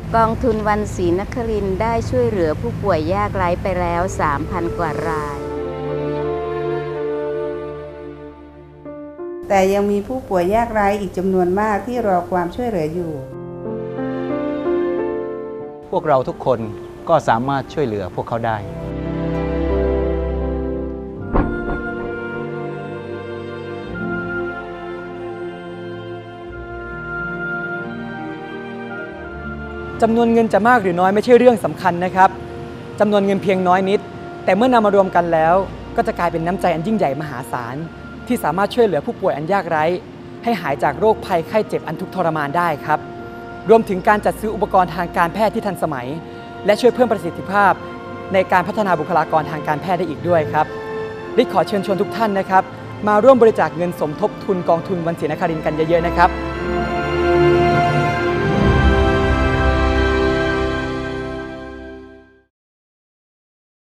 กองทุนวันศรีนครินทร์ได้ช่วยเหลือผู้ป่วยยากไร้ไปแล้ว 3,000 กว่ารายแต่ยังมีผู้ป่วยยากไร้อีกจำนวนมากที่รอความช่วยเหลืออยู่พวกเราทุกคนก็สามารถช่วยเหลือพวกเขาได้จำนวนเงินจะมากหรือน้อยไม่ใช่เรื่องสำคัญนะครับจำนวนเงินเพียงน้อยนิดแต่เมื่อนำมารวมกันแล้วก็จะกลายเป็นน้ำใจอันยิ่งใหญ่มหาศาลที่สามารถช่วยเหลือผู้ป่วยอันยากไร้ให้หายจากโรคภัยไข้เจ็บอันทุกข์ทรมานได้ครับรวมถึงการจัดซื้ออุปกรณ์ทางการแพทย์ที่ทันสมัยและช่วยเพิ่มประสิทธิภาพในการพัฒนาบุคลากรทางการแพทย์ได้อีกด้วยครับริขอเชิญชวนทุกท่านนะครับมาร่วมบริจาคเงินสมทบทุนกองทุนวันศรีนครินทร์กันเยอะๆนะครับ